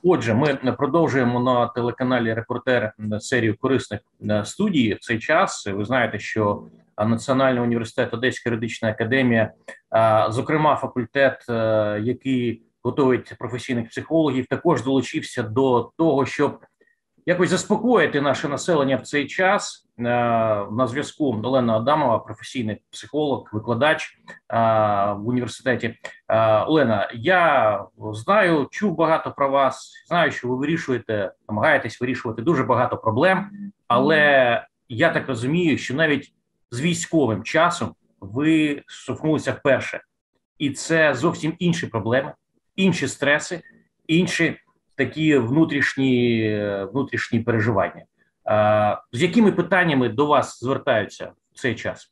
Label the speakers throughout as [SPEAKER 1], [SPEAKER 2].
[SPEAKER 1] Отже, ми продовжуємо на телеканалі Репортер серію корисних студій. В цей час ви знаєте, що Національний університет Одеська юридична академія, зокрема факультет, який готують професійних психологів, також долучився до того, щоб якось заспокоїти наше населення в цей час. На зв'язку Олена Адамова, професійний психолог, викладач в університеті. Олена, я знаю, чув багато про вас, знаю, що ви намагаєтесь вирішувати дуже багато проблем, але я так розумію, що навіть з військовим часом ви стикнулися вперше. І це зовсім інші проблеми, інші стреси, інші такі внутрішні переживання. З якими питаннями до вас звертаються в цей час?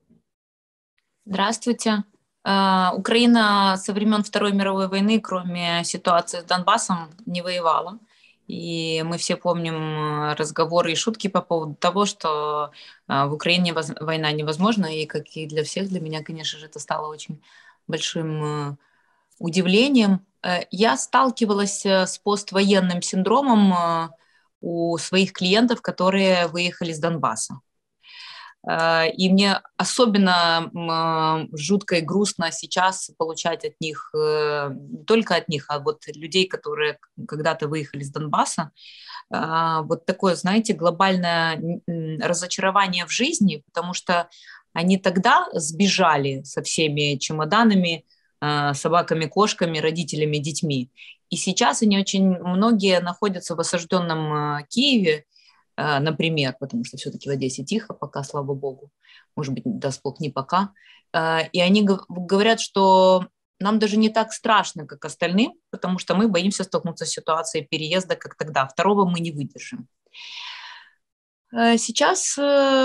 [SPEAKER 2] Здравствуйте. Украина со времен Второй мировой войны, кроме ситуации с Донбассом, не воевала. И мы все помним разговоры и шутки по поводу того, что в Украине война невозможна. И как и для всех, для меня, конечно же, это стало очень большим удивлением. Я сталкивалась с поствоенным синдромом у своих клиентов, которые выехали с Донбасса. И мне особенно жутко и грустно сейчас получать от них, не только от них, а вот людей, которые когда-то выехали с Донбасса, вот такое, знаете, глобальное разочарование в жизни, потому что они тогда сбежали со всеми чемоданами, собаками, кошками, родителями, детьми. И сейчас они очень многие находятся в осажденном Киеве, например, потому что все-таки в Одессе тихо, пока, слава богу, может быть, даст бог, не пока. И они говорят, что нам даже не так страшно, как остальным, потому что мы боимся столкнуться с ситуацией переезда, как тогда. Второго мы не выдержим. Сейчас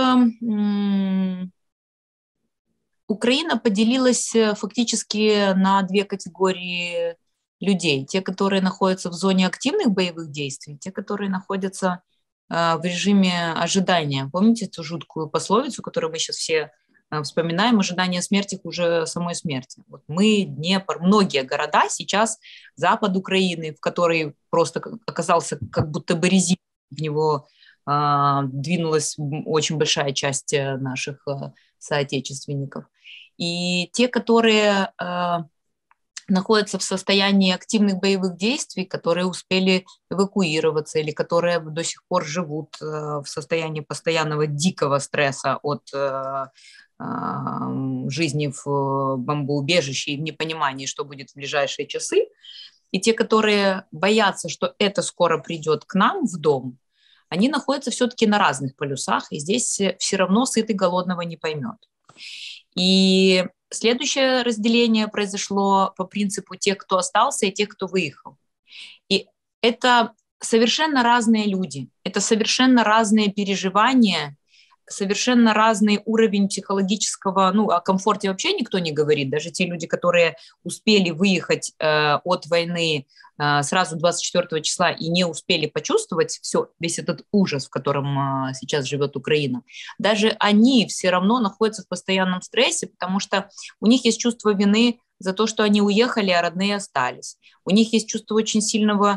[SPEAKER 2] Украина поделилась фактически на две категории людей. Те, которые находятся в зоне активных боевых действий, те, которые находятся в режиме ожидания. Помните эту жуткую пословицу, которую мы сейчас все вспоминаем, ожидание смерти хуже самой смерти. Вот мы, Днепр, многие города сейчас, запад Украины, в который просто оказался как будто бы резина, в него двинулась очень большая часть наших соотечественников. И те, которые находятся в состоянии активных боевых действий, которые успели эвакуироваться или которые до сих пор живут в состоянии постоянного дикого стресса от жизни в бомбоубежище и в непонимании, что будет в ближайшие часы, и те, которые боятся, что это скоро придет к нам в дом, они находятся все-таки на разных полюсах, и здесь все равно сытый голодного не поймет. И следующее разделение произошло по принципу тех, кто остался, и тех, кто выехал. И это совершенно разные люди, это совершенно разные переживания, совершенно разный уровень психологического, о комфорте вообще никто не говорит, даже те люди, которые успели выехать от войны сразу 24 числа и не успели почувствовать весь этот ужас, в котором сейчас живет Украина, даже они все равно находятся в постоянном стрессе, потому что у них есть чувство вины за то, что они уехали, а родные остались. У них есть чувство очень сильной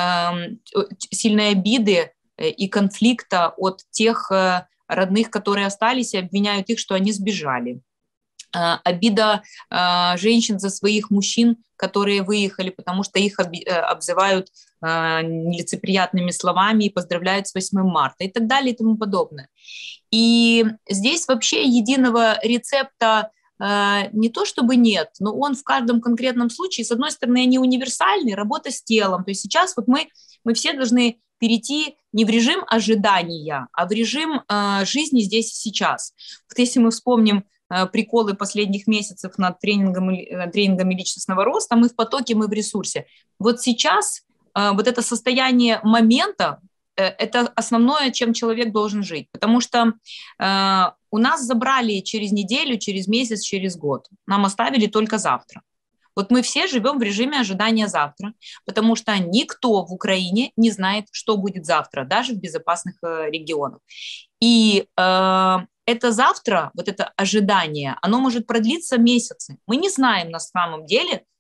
[SPEAKER 2] обиды и конфликта от тех родных, которые остались, и обвиняют их, что они сбежали. Обида женщин за своих мужчин, которые выехали, потому что их обзывают нелицеприятными словами и поздравляют с 8 марта и так далее и тому подобное. И здесь вообще единого рецепта не то чтобы нет, но он в каждом конкретном случае, с одной стороны, они универсальны, работа с телом. То есть сейчас вот мы все должны перейти не в режим ожидания, а в режим жизни здесь и сейчас. Вот если мы вспомним приколы последних месяцев над тренингами личностного роста, мы в потоке, мы в ресурсе. Вот сейчас вот это состояние момента, это основное, чем человек должен жить, потому что у нас забрали через неделю, через месяц, через год. Нам оставили только завтра. Вот мы все живем в режиме ожидания завтра, потому что никто в Украине не знает, что будет завтра, даже в безопасных регионах. И это завтра, вот это ожидание, оно может продлиться месяцы. Мы не знаем на самом деле,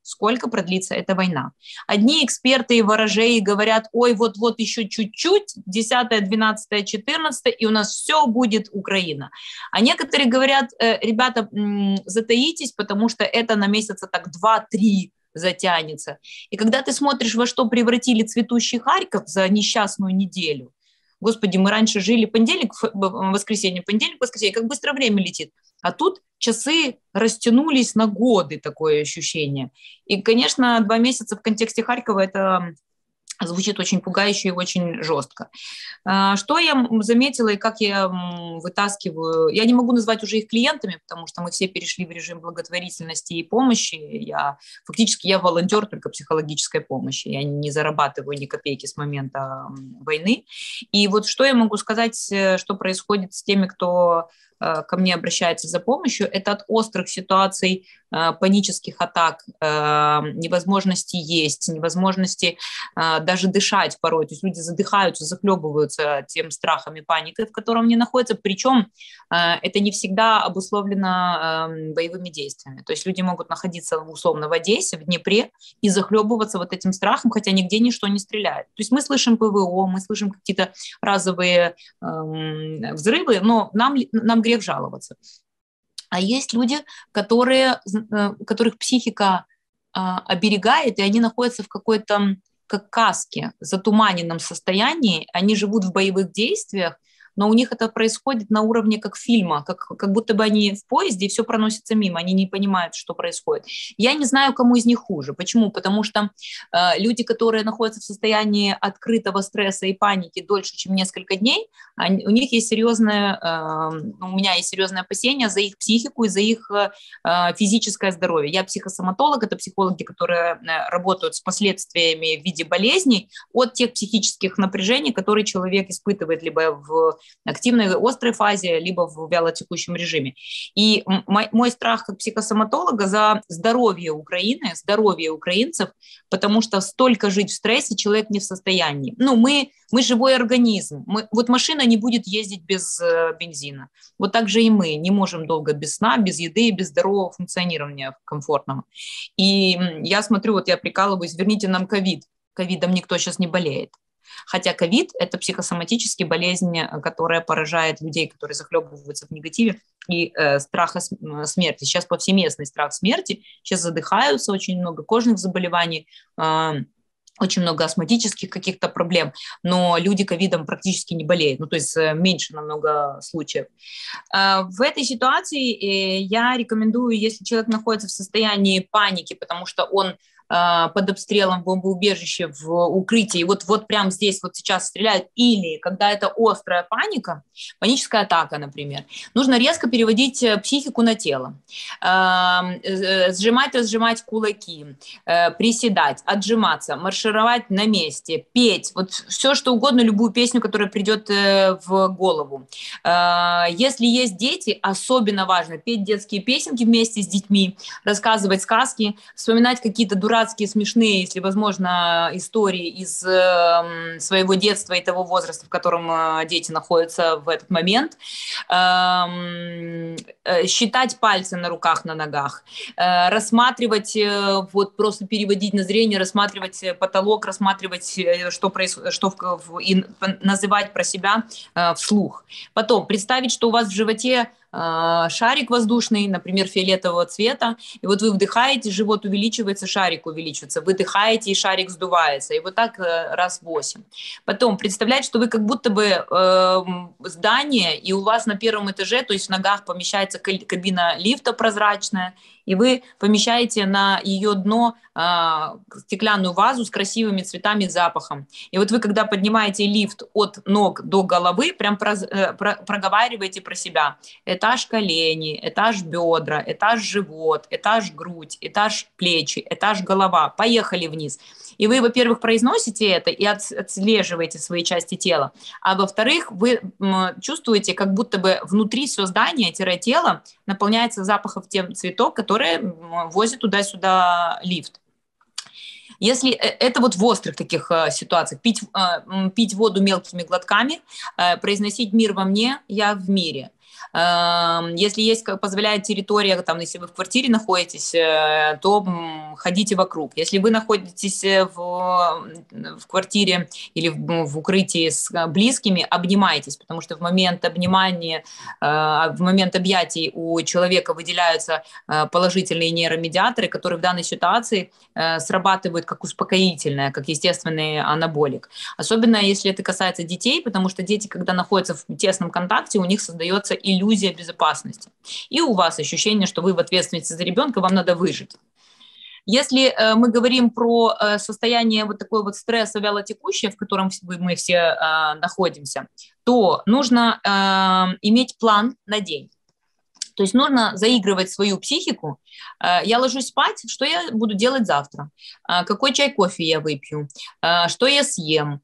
[SPEAKER 2] сколько продлится эта война. Одни эксперты и ворожеи говорят, ой, вот еще чуть-чуть, 10, 12, 14, и у нас все будет Украина. А некоторые говорят, ребята, затаитесь, потому что это на месяца так 2-3 затянется. И когда ты смотришь, во что превратили цветущий Харьков за несчастную неделю, Господи, мы раньше жили понедельник, воскресенье, понедельник, воскресенье, как быстро время летит. А тут часы растянулись на годы, такое ощущение. И, конечно, 2 месяца в контексте Харькова это звучит очень пугающе и очень жестко. Что я заметила и как я вытаскиваю... Я не могу назвать уже их клиентами, потому что мы все перешли в режим благотворительности и помощи. Фактически я волонтер только психологической помощи. Я не зарабатываю ни копейки с момента войны. И вот что я могу сказать, что происходит с теми, кто ко мне обращается за помощью, это от острых ситуаций, панических атак, невозможности есть, невозможности даже дышать порой. То есть люди задыхаются, захлебываются тем страхом и паникой, в котором они находятся. Причем это не всегда обусловлено боевыми действиями. То есть люди могут находиться условно в Одессе, в Днепре и захлебываться вот этим страхом, хотя нигде ничто не стреляет. То есть мы слышим ПВО, мы слышим какие-то разовые взрывы, но нам грех жаловаться. А есть люди, которых психика оберегает, и они находятся в какой-то, как каске, затуманенном состоянии, они живут в боевых действиях, но у них это происходит на уровне как фильма, как будто бы они в поезде, и все проносится мимо, они не понимают, что происходит. Я не знаю, кому из них хуже. Почему? Потому что люди, которые находятся в состоянии открытого стресса и паники дольше, чем несколько дней, у них есть серьезное, у меня есть серьезное опасение за их психику и за их физическое здоровье. Я психосоматолог, это психологи, которые работают с последствиями в виде болезней от тех психических напряжений, которые человек испытывает либо в активной острой фазе, либо в вялотекущем режиме. И мой страх как психосоматолога за здоровье Украины, здоровье украинцев, потому что столько жить в стрессе человек не в состоянии. Мы живой организм. Вот машина не будет ездить без бензина. Вот так же и мы не можем долго без сна, без еды, без здорового функционирования комфортного. И я смотрю, вот я прикалываюсь, верните нам ковид. Ковидом никто сейчас не болеет. Хотя ковид – это психосоматическая болезнь, которая поражает людей, которые захлебываются в негативе и страха смерти. Сейчас повсеместный страх смерти, сейчас задыхаются, очень много кожных заболеваний, очень много астматических каких-то проблем, но люди ковидом практически не болеют, то есть меньше намного случаев. В этой ситуации я рекомендую, если человек находится в состоянии паники, потому что он под обстрелом в бомбоубежище, в укрытии, вот прямо здесь, вот сейчас стреляют, или когда это острая паника, паническая атака, например, нужно резко переводить психику на тело, разжимать кулаки, приседать, отжиматься, маршировать на месте, петь, вот все, что угодно, любую песню, которая придет в голову. Если есть дети, особенно важно петь детские песенки вместе с детьми, рассказывать сказки, вспоминать какие-то дурацкие, смешные, если возможно, истории из своего детства и того возраста, в котором дети находятся в этот момент, считать пальцы на руках, на ногах, рассматривать, вот просто переводить на зрение, рассматривать потолок, рассматривать, что происходит, и называть про себя вслух. Потом представить, что у вас в животе шарик воздушный, например, фиолетового цвета, и вот вы вдыхаете, живот увеличивается, шарик увеличивается, выдыхаете, и шарик сдувается, и вот так раз 8. Потом представлять, что вы как будто бы здание, и у вас на первом этаже, то есть в ногах помещается кабина лифта прозрачная, и вы помещаете на ее дно стеклянную вазу с красивыми цветами и запахом. И вот вы, когда поднимаете лифт от ног до головы, прям проговариваете про себя. Этаж колени, этаж бедра, этаж живот, этаж грудь, этаж плечи, этаж голова. Поехали вниз. И вы, во-первых, произносите это и отслеживаете свои части тела, а во-вторых, вы чувствуете, как будто бы внутри все здание-тело наполняется запахом тех цветов, которые возит туда-сюда лифт. Если это вот в острых таких ситуациях, пить воду мелкими глотками, произносить «мир во мне, я в мире». Если есть, позволяет территория, там, если вы в квартире находитесь, то ходите вокруг. Если вы находитесь в квартире или в укрытии с близкими, обнимайтесь, потому что в момент обнимания, в момент объятий у человека выделяются положительные нейромедиаторы, которые в данной ситуации срабатывают как успокоительное, как естественный анаболик. Особенно если это касается детей, потому что дети, когда находятся в тесном контакте, у них создается иллюзия безопасности. И у вас ощущение, что вы в ответственности за ребенка, вам надо выжить. Если мы говорим про состояние вот такой вот стресса вялотекущее, в котором мы все находимся, то нужно иметь план на день. То есть нужно заигрывать свою психику. Я ложусь спать, что я буду делать завтра? Какой чай, кофе я выпью? Что я съем?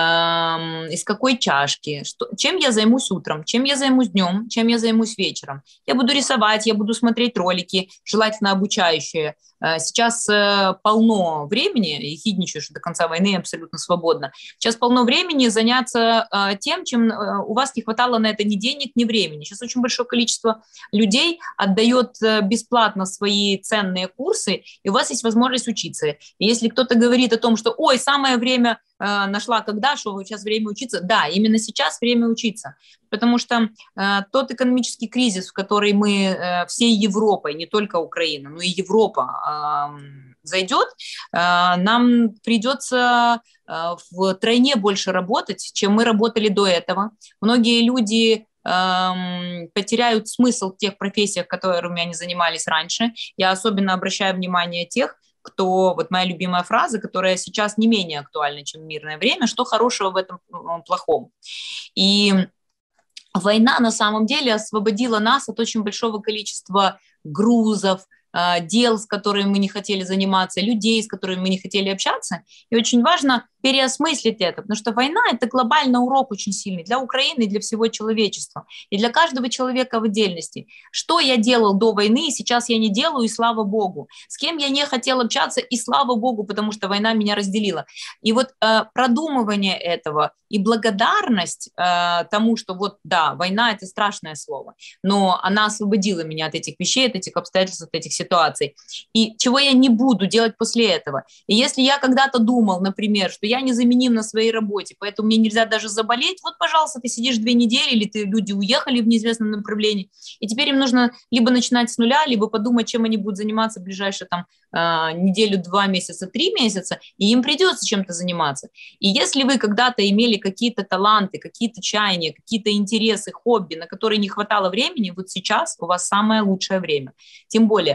[SPEAKER 2] Из какой чашки, чем я займусь утром, чем я займусь днем, чем я займусь вечером. Я буду рисовать, я буду смотреть ролики, желательно обучающие. Сейчас полно времени, и хидничаю, что до конца войны абсолютно свободно. Сейчас полно времени заняться тем, чем у вас не хватало на это ни денег, ни времени. Сейчас очень большое количество людей отдает бесплатно свои ценные курсы, и у вас есть возможность учиться. И если кто-то говорит о том, что «Ой, самое время нашла, когда, что сейчас время учиться», да, именно сейчас время учиться. Потому что тот экономический кризис, в который мы всей Европой, не только Украина, но и Европа зайдет, нам придется втройне больше работать, чем мы работали до этого. Многие люди потеряют смысл в тех профессиях, которыми они занимались раньше. Я особенно обращаю внимание тех, кто, вот моя любимая фраза, которая сейчас не менее актуальна, чем в мирное время, что хорошего в этом плохом. И война на самом деле освободила нас от очень большого количества грузов, дел, с которыми мы не хотели заниматься, людей, с которыми мы не хотели общаться. И очень важно переосмыслить это, потому что война – это глобальный урок очень сильный для Украины и для всего человечества, и для каждого человека в отдельности. Что я делал до войны, и сейчас я не делаю, и слава Богу. С кем я не хотел общаться, и слава Богу, потому что война меня разделила. И вот продумывание этого и благодарность тому, что вот да, война – это страшное слово, но она освободила меня от этих вещей, от этих обстоятельств, от этих ситуаций. И чего я не буду делать после этого. И если я когда-то думал, например, что я незаменим на своей работе, поэтому мне нельзя даже заболеть, вот, пожалуйста, ты сидишь 2 недели, или люди уехали в неизвестном направлении, и теперь им нужно либо начинать с нуля, либо подумать, чем они будут заниматься в ближайшие там неделю, 2 месяца, 3 месяца, и им придется чем-то заниматься. И если вы когда-то имели какие-то таланты, какие-то чаяния, какие-то интересы, хобби, на которые не хватало времени, вот сейчас у вас самое лучшее время. Тем более,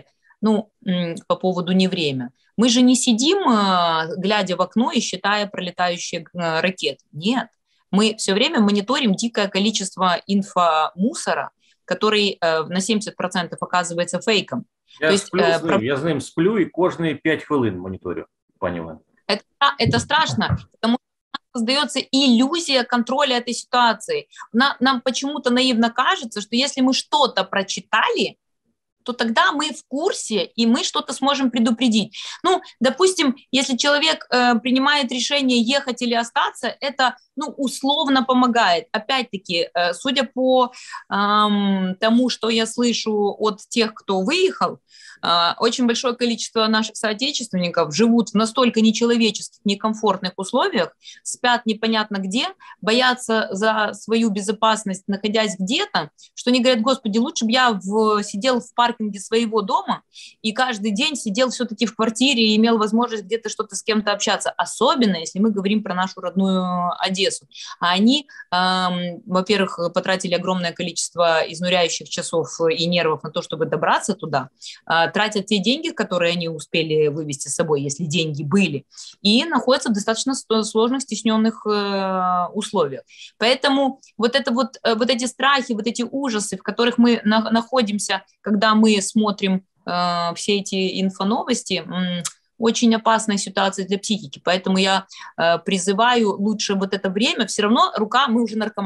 [SPEAKER 2] по поводу не время. Мы же не сидим, глядя в окно и считая пролетающие ракеты. Нет. Мы все время мониторим дикое количество инфомусора, который на 70% оказывается фейком.
[SPEAKER 1] Я з ним сплю і кожні 5 хвилин моніторю, пані Олено.
[SPEAKER 2] Это страшно, потому что создается иллюзия контроля этой ситуации. Нам почему-то наивно кажется, что если мы что-то прочитали, то тогда мы в курсе, и мы что-то сможем предупредить. Допустим, если человек принимает решение ехать или остаться, это, условно помогает. Опять-таки, судя по тому, что я слышу от тех, кто выехал, очень большое количество наших соотечественников живут в настолько нечеловеческих, некомфортных условиях, спят непонятно где, боятся за свою безопасность, находясь где-то, что они говорят: Господи, лучше бы я сидел в паркинге своего дома и каждый день сидел все-таки в квартире и имел возможность где-то что-то с кем-то общаться. Особенно, если мы говорим про нашу родную Одессу. А они, во-первых, потратили огромное количество изнуряющих часов и нервов на то, чтобы добраться туда, тратят те деньги, которые они успели вывести с собой, если деньги были, и находятся в достаточно сложных, стесненных условиях. Поэтому вот эти страхи, вот эти ужасы, в которых мы находимся, когда мы смотрим все эти инфоновости, очень опасная ситуация для психики. Поэтому я призываю лучше вот это время, все равно мы уже наркоманы.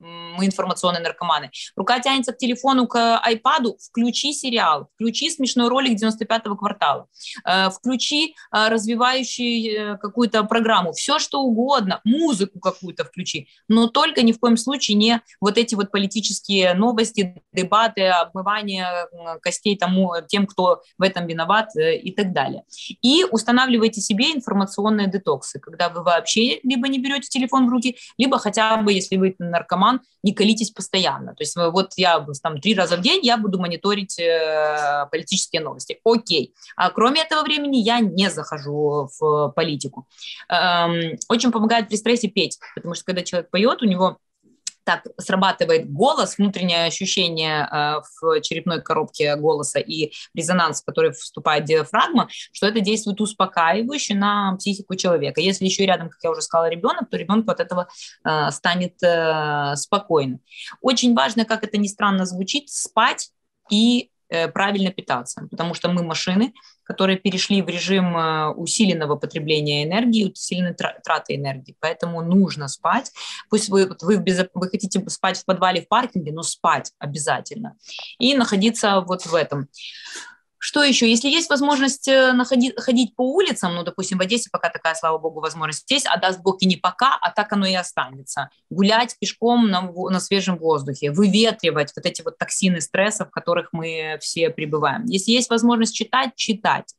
[SPEAKER 2] мы информационные наркоманы. Рука тянется к телефону, к айпаду, включи сериал, включи смешной ролик 95-го квартала, включи развивающую какую-то программу, все что угодно, музыку какую-то включи, но только ни в коем случае не вот эти вот политические новости, дебаты, обмывание костей тем, кто в этом виноват и так далее. И устанавливайте себе информационные детоксы, когда вы вообще либо не берете телефон в руки, либо хотя бы, если вы наркоман, не колитесь постоянно. То есть вот я там 3 раза в день я буду мониторить политические новости. Окей. А кроме этого времени я не захожу в политику. Очень помогает при стрессе петь, потому что когда человек поет, у него так срабатывает голос, внутреннее ощущение в черепной коробке голоса и резонанс, в который вступает диафрагма, что это действует успокаивающе на психику человека. Если еще рядом, как я уже сказала, ребенок, то ребенку от этого станет спокойно. Очень важно, как это ни странно звучит, спать и правильно питаться, потому что мы машины, которые перешли в режим усиленного потребления энергии, усиленной траты энергии, поэтому нужно спать. Пусть вы хотите спать в подвале, в паркинге, но спать обязательно и находиться вот в этом. Что еще? Если есть возможность ходить по улицам, ну, допустим, в Одессе пока такая, слава богу, возможность есть, а даст бог и не пока, а так оно и останется. Гулять пешком на свежем воздухе, выветривать вот эти вот токсины стресса, в которых мы все пребываем. Если есть возможность читать, читать.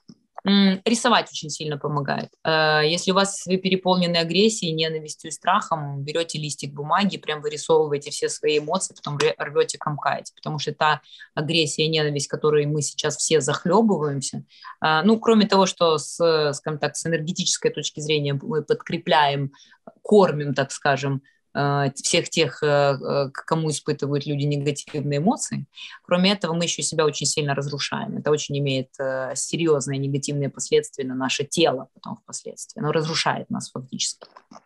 [SPEAKER 2] Рисовать очень сильно помогает. Если у вас вы переполнены агрессией, ненавистью и страхом, берете листик бумаги, прям вырисовываете все свои эмоции, потом рвете, комкаете, потому что та агрессия и ненависть, которой мы сейчас все захлебываемся, ну, кроме того, что скажем так, с энергетической точки зрения мы подкрепляем, кормим, так скажем, всех тех, кому испытывают люди негативные эмоции. Кроме этого, мы еще себя очень сильно разрушаем. Это очень имеет серьезные негативные последствия на наше тело потом впоследствии. Оно разрушает нас фактически.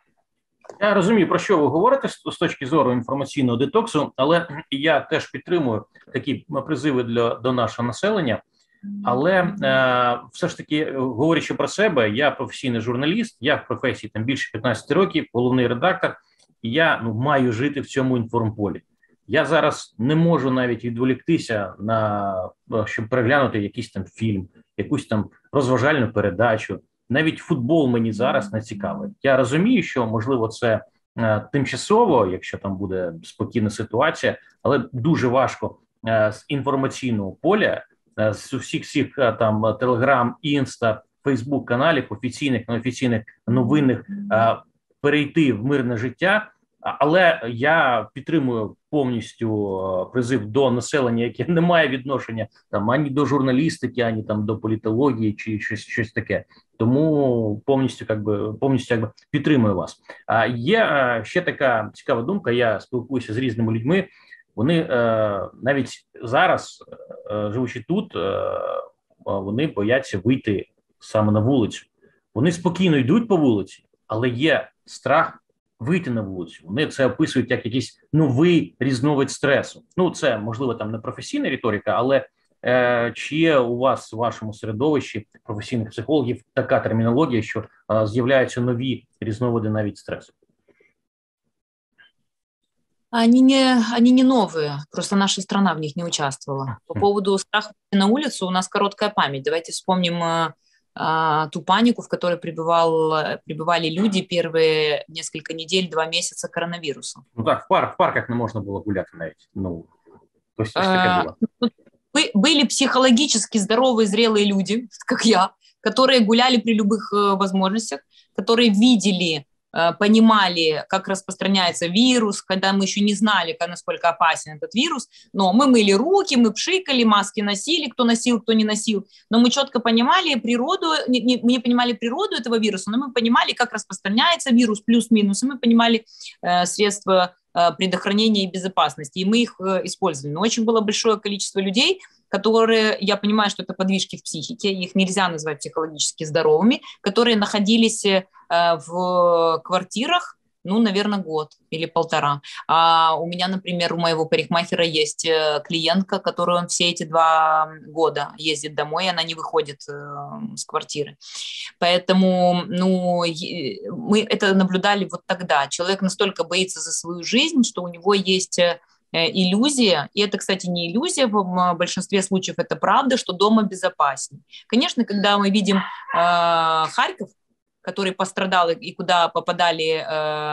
[SPEAKER 1] Я розумію, про що ви говорите з точки зору інформаційного детоксу, але я теж підтримую такі призиви до нашого населення. Але все ж таки, говорячи про себе, я професійний журналіст, я в професії там більше 15 років, головний редактор, і я маю жити в цьому інформполі. Я зараз не можу навіть відволіктися щоб переглянути якийсь там фільм, якусь там розважальну передачу. Навіть футбол мені зараз не цікавий. Я розумію, що, можливо, це тимчасово, якщо там буде спокійна ситуація, але дуже важко з інформаційного поля, з всіх там Телеграм, Інста, Фейсбук каналів, офіційних, неофіційних, новинних, перейти в мирне життя. Але я підтримую повністю призив до населення, яке не має відношення там ані до журналістики, ані там до політології чи щось таке. Тому повністю підтримую вас. Є ще така цікава думка. Я спілкуюся з різними людьми. Вони навіть зараз, живучи тут, вони бояться вийти саме на вулицю. Вони спокійно йдуть по вулиці, але є страх вийти на вулицю. Вони це описують як якийсь новий різновид стресу. Ну, це, можливо, там не професійна риторика, але чи є у вас, в вашому середовищі професійних психологів, така термінологія, що з'являються нові різновиди навіть стресу?
[SPEAKER 2] Они не новые, просто наша страна в них не участвовала. По поводу страха на улицу у нас короткая память. Давайте вспомним ту панику, в которой пребывали люди первые несколько недель, 2 месяца коронавируса.
[SPEAKER 1] Ну так, в парках не можно было гулять навіть. Ну, то есть таке було.
[SPEAKER 2] Были психологически здоровые, зрелые люди, как я, которые гуляли при любых возможностях, которые видели, понимали, как распространяется вирус, когда мы еще не знали, насколько опасен этот вирус, но мы мыли руки, мы пшикали, маски носили, кто носил, кто не носил, но мы четко понимали природу, мы не понимали природу этого вируса, но мы понимали, как распространяется вирус, плюс-минус, и мы понимали средства предохранения и безопасности, и мы их использовали. Но очень было большое количество людей, которые, я понимаю, что это подвижки в психике, их нельзя назвать психологически здоровыми, которые находились в квартирах, Ну, наверное, год или полтора. А у меня, например, у моего парикмахера есть клиентка, которую он все эти 2 года ездит домой, и она не выходит с квартиры. Поэтому, ну, мы это наблюдали вот тогда. Человек настолько боится за свою жизнь, что у него есть иллюзия, и это, кстати, не иллюзия, в большинстве случаев это правда, что дома безопаснее. Конечно, когда мы видим Харьков, который пострадал и куда попадали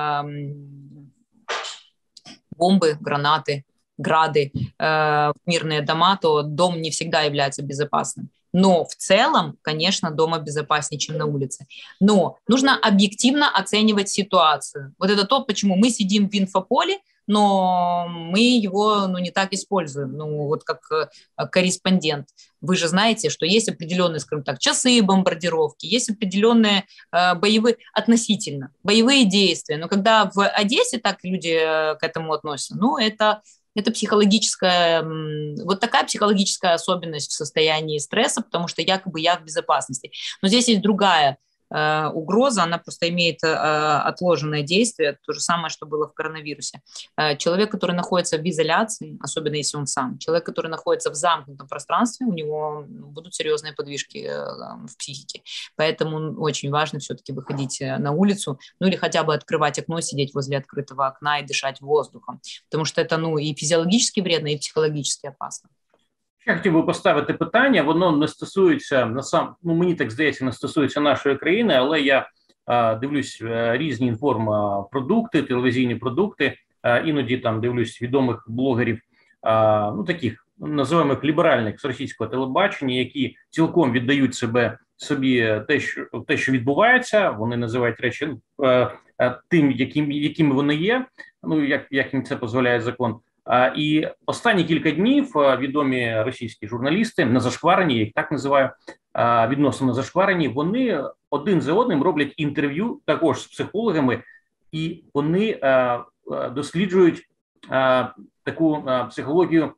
[SPEAKER 2] бомбы, гранаты, грады в мирные дома, то дом не всегда является безопасным. Но в целом, конечно, дома безопаснее, чем на улице. Но нужно объективно оценивать ситуацию. Вот это то, почему мы сидим в инфополе, но мы его не так используем, вот как корреспондент. Вы же знаете, что есть определенные, скажем так, часы бомбардировки, есть определенные относительно боевые действия. Но когда в Одессе так люди к этому относятся, это психологическая, вот такая психологическая особенность в состоянии стресса, потому что якобы я в безопасности. Но здесь есть другая угроза, она просто имеет отложенное действие, то же самое, что было в коронавирусе. Человек, который находится в изоляции, особенно если он сам, человек, который находится в замкнутом пространстве, у него будут серьезные подвижки в психике. Поэтому очень важно все-таки выходить на улицу, или хотя бы открывать окно, сидеть возле открытого окна и дышать воздухом, потому что это и физиологически вредно, і психологически опасно.
[SPEAKER 1] Я хотів би поставити питання, воно не стосується, мені так здається, не стосується нашої країни, але я дивлюсь різні інформпродукти, телевізійні продукти, іноді там дивлюсь відомих блогерів, таких, називаємо їх ліберальних з російського телебачення, які цілком віддають собі те, що відбувається, вони називають речі тим, якими вони є, як їм це дозволяє закон. І останні кілька днів відомі російські журналісти, незашкварені, я їх так називаю, відносно незашкварені, вони один за одним роблять інтерв'ю також з психологами, і вони досліджують таку психологію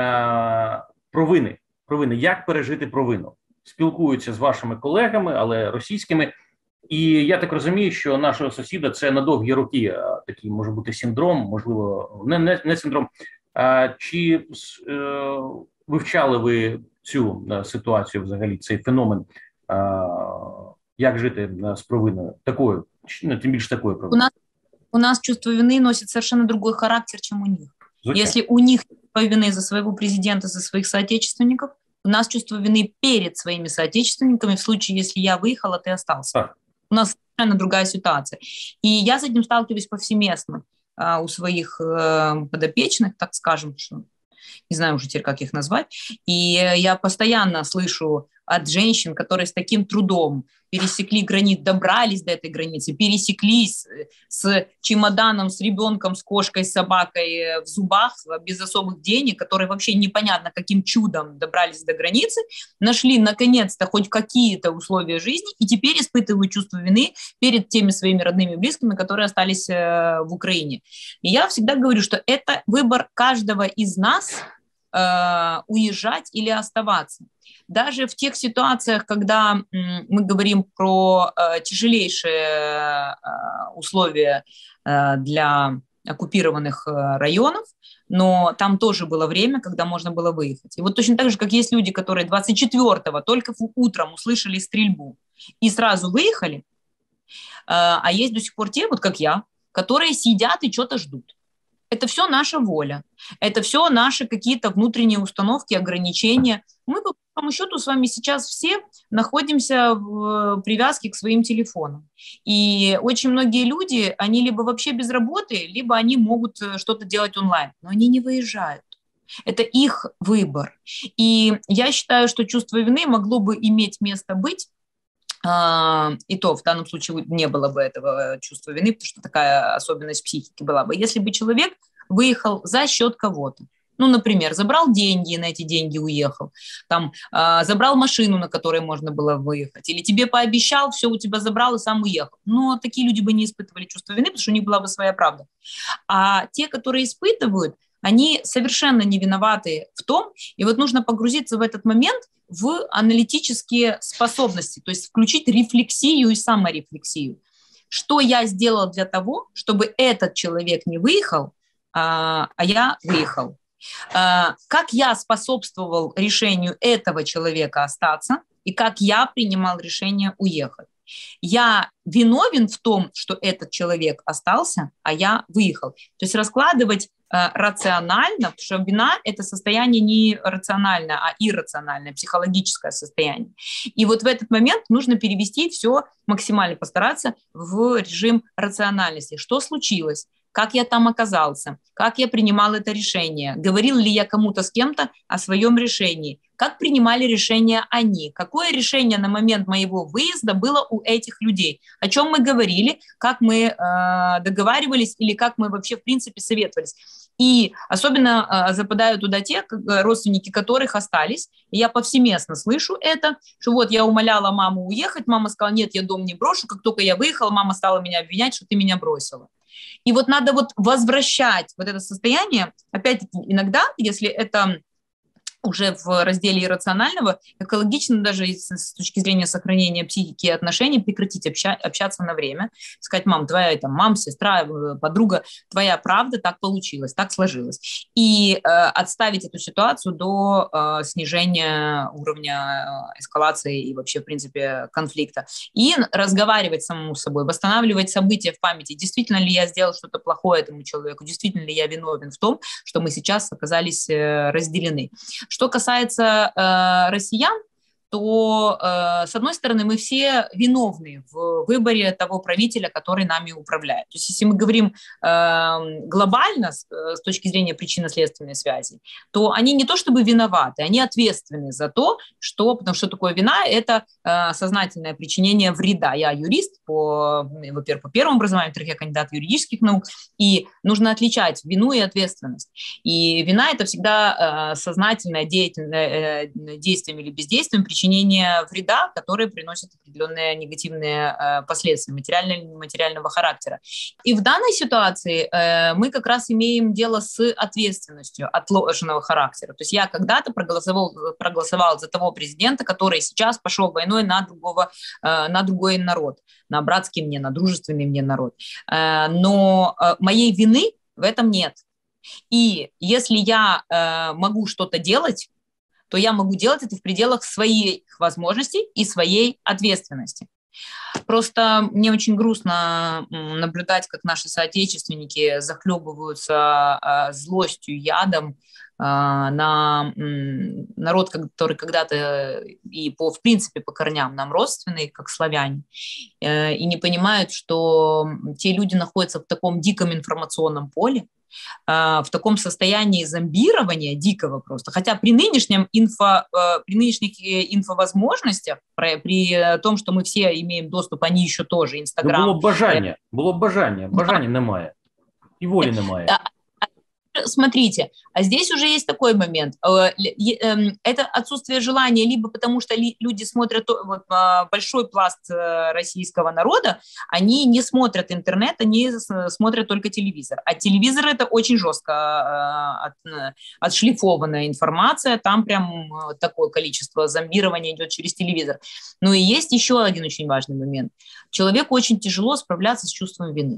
[SPEAKER 1] провини, як пережити провину. Спілкуються з вашими колегами, але російськими. І я так розумію, що нашого сусіда це на довгі роки такий може бути синдром, можливо, не синдром. Чи вивчали ви цю ситуацію взагалі, цей феномен, як жити з провиною, такою, тим більше такою провиною?
[SPEAKER 2] У нас чувство вины носит совершенно другой характер, чем у них.
[SPEAKER 1] Зачем?
[SPEAKER 2] Если у них чувство вины за своего президента, за своих соотечественников, у нас чувство вины перед своими соотечественниками в случае, если я выехала, ты остался. У нас совершенно другая ситуация. И я с этим сталкиваюсь повсеместно у своих подопечных, так скажем, что не знаю уже теперь, как их назвать. И я постоянно слышу от женщин, которые с таким трудом пересекли границу, добрались до этой границы, пересеклись с чемоданом, с ребенком, с кошкой, с собакой в зубах, без особых денег, которые вообще непонятно каким чудом добрались до границы, нашли наконец-то хоть какие-то условия жизни и теперь испытывают чувство вины перед теми своими родными и близкими, которые остались в Украине. И я всегда говорю, что это выбор каждого из нас уезжать или оставаться. Даже в тех ситуациях, когда мы говорим про тяжелейшие условия для оккупированных районов, но там тоже было время, когда можно было выехать. И вот точно так же, как есть люди, которые 24-го только утром услышали стрельбу и сразу выехали, а есть до сих пор те, вот как я, которые сидят и что-то ждут. Это все наша воля, это все наши какие-то внутренние установки, ограничения. Мы, по большому счету, с вами сейчас все находимся в привязке к своим телефонам. И очень многие люди, они либо вообще без работы, либо они могут что-то делать онлайн, но они не выезжают. Это их выбор. И я считаю, что чувство вины могло бы иметь место быть, и то в данном случае не было бы этого чувства вины, потому что такая особенность психики была бы. Если бы человек выехал за счет кого-то, например, забрал деньги, на эти деньги уехал, там, забрал машину, на которой можно было выехать, или тебе пообещал, все у тебя забрал и сам уехал. Но такие люди бы не испытывали чувство вины, потому что у них была бы своя правда. А те, которые испытывают, они совершенно не виноваты в том, и вот нужно погрузиться в этот момент в аналитические способности, то есть включить рефлексию и саморефлексию. что я сделал для того, чтобы этот человек не выехал, а я выехал. Как я способствовал решению этого человека остаться и как я принимал решение уехать. Я виновен в том, что этот человек остался, а я выехал. То есть раскладывать рационально, потому что вина – это состояние не рациональное, а иррациональное, психологическое состояние. И вот в этот момент нужно перевести все, максимально постараться в режим рациональности. Что случилось? Как я там оказался, как я принимал это решение, говорил ли я кому-то с кем-то о своем решении, как принимали решения они, какое решение на момент моего выезда было у этих людей, о чем мы говорили, как мы договаривались или как мы вообще в принципе советовались. И особенно западают туда те родственники, которых остались. И я повсеместно слышу это, что вот я умоляла маму уехать, мама сказала, нет, я дом не брошу, как только я выехала, мама стала меня обвинять, что ты меня бросила. И вот надо вот возвращать вот это состояние, опять-таки, иногда, если это уже в разделе иррационального, экологично даже с точки зрения сохранения психики и отношений прекратить общаться на время, сказать, мам, твоя там, мам, сестра, подруга, твоя правда, так получилось, так сложилось. И отставить эту ситуацию до снижения уровня эскалации и вообще, в принципе, конфликта. И разговаривать самому с собой, восстанавливать события в памяти. Действительно ли я сделал что-то плохое этому человеку? Действительно ли я виновен в том, что мы сейчас оказались разделены? Что касается россиян, то, с одной стороны, мы все виновны в выборе того правителя, который нами управляет. То есть если мы говорим глобально с точки зрения причинно-следственной связи, то они не то чтобы виноваты, они ответственны за то, что, потому что такое вина – это сознательное причинение вреда. Я юрист, во-первых, по первому образованию, во-вторых, я кандидат юридических наук, и нужно отличать вину и ответственность. И вина – это всегда сознательное действием или бездействием причинение вреда, которое приносит определенные негативные последствия материального характера. И в данной ситуации мы как раз имеем дело с ответственностью отложенного характера. То есть я когда-то проголосовал за того президента, который сейчас пошел войной на другой народ, на братский мне, на дружественный мне народ. Но моей вины в этом нет. И если я могу что-то делать, то я могу делать это в пределах своих возможностей и своей ответственности. Просто мне очень грустно наблюдать, как наши соотечественники захлебываются злостью, ядом на народ, который когда-то и в принципе по корням нам родственный, как славяне, и не понимают, что те люди находятся в таком диком информационном поле, в таком состоянии зомбирования дикого просто. Хотя при нынешних инфовозможностях, при том, что мы все имеем доступ, они еще тоже, Инстаграм.
[SPEAKER 1] Було бажання немає. И воли немає.
[SPEAKER 2] Смотрите, а здесь уже есть такой момент. Это отсутствие желания, либо потому что люди смотрят, вот, большой пласт российского народа, они не смотрят интернет, они смотрят только телевизор. А телевизор – это очень жестко отшлифованная информация, там прям такое количество зомбирования идет через телевизор. Ну и есть еще один очень важный момент. Человеку очень тяжело справляться с чувством вины.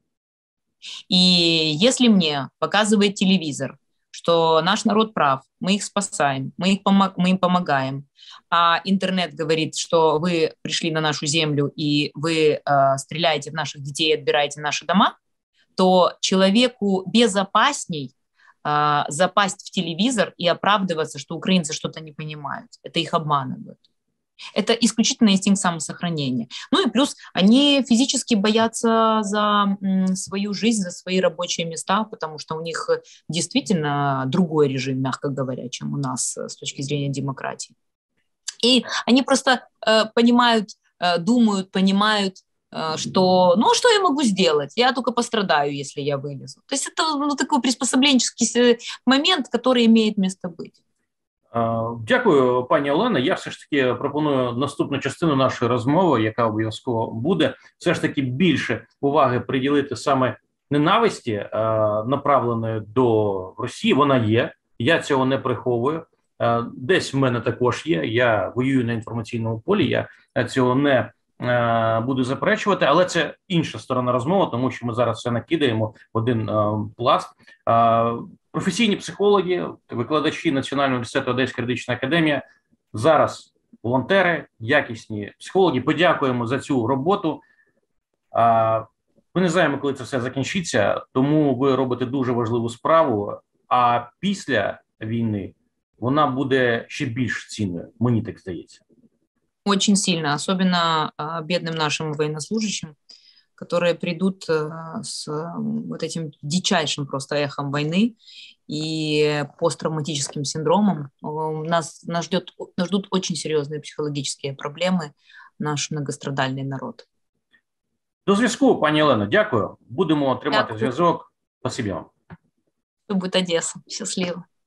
[SPEAKER 2] И если мне показывает телевизор, что наш народ прав, мы их спасаем, мы им помогаем, а интернет говорит, что вы пришли на нашу землю и вы стреляете в наших детей и отбираете наши дома, то человеку безопасней запасть в телевизор и оправдываться, что украинцы что-то не понимают. Это их обманывают. Это исключительно инстинкт самосохранения. Ну и плюс они физически боятся за свою жизнь, за свои рабочие места, потому что у них действительно другой режим, мягко говоря, чем у нас с точки зрения демократии. И они просто понимают, думают, понимают, что, ну, что я могу сделать? Я только пострадаю, если я вылезу. То есть это такой приспособленческий момент, который имеет место быть.
[SPEAKER 1] Дякую, пані Олено. Я все ж таки пропоную наступну частину нашої розмови, яка обов'язково буде, все ж таки більше уваги приділити саме ненависті, направленої до Росії. Вона є, я цього не приховую. Десь в мене також є, я воюю на інформаційному полі, я цього не буду заперечувати, але це інша сторона розмови, тому що ми зараз все накидаємо в один пласт. Професійні психологи, викладачі Національного університету Одеська юридична академія, зараз волонтери, якісні психологи. Подякуємо за цю роботу. Ми не знаємо, коли це все закінчиться, тому ви робите дуже важливу справу, а після війни вона буде ще більш цінною, мені так здається.
[SPEAKER 2] Очень сильно, особенно бедным нашим военнослужащим, которые придут с вот этим дичайшим просто эхом войны и посттравматическим синдромом. Нас ждут очень серьезные психологические проблемы, наш многострадальний народ.
[SPEAKER 1] До зв'язку, пані Олено, дякую. Будемо тримати зв'язок. Спасибі вам.
[SPEAKER 2] Все буде Одеса. Щасливо.